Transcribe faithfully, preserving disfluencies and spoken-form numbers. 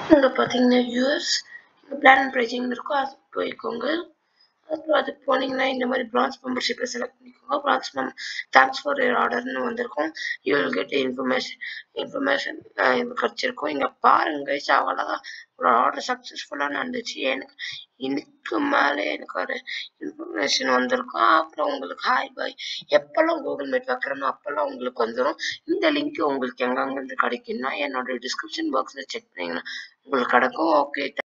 இங்க பார்த்தீங்கன்னா யூஎஸ் இங்க பிளான் அண்ட் ப்ரைசிங் இருக்கும். அது போய்க்கோங்க. அப்புறம் அதுக்கு போனீங்கன்னா இந்த மாதிரி பிரான்ச் மெம்பர்ஷிப்பை செலக்ட் பண்ணிக்கோங்க. பிரான்ச் மெம் தேங்க்ஸ் ஃபார் யர் ஆர்டர்னு வந்திருக்கும். You will get information information இது கிடச்சிருக்கும். இங்கே பாருங்க கைஸ், அவ்வளோதான். ஒரு ஆர்டர் சக்ஸஸ்ஃபுல்லாக நடந்துச்சு. எனக்கு இதுக்கு மேலே எனக்கு ஒரு இன்ஃபர்மேஷன் வந்திருக்கும். அப்புறம் உங்களுக்கு ஹாய் பாய் எப்போல்லாம் கூகுள் மீட் வைக்கிறேனோ அப்போல்லாம் உங்களுக்கு வந்துடும். இந்த லிங்க் உங்களுக்கு எங்கெங்கிருந்து கிடைக்குன்னா என்னோட டிஸ்கிரிப்ஷன் பாக்ஸில் செக் பண்ணிங்கன்னா உங்களுக்கு கிடைக்கும். ஓகே.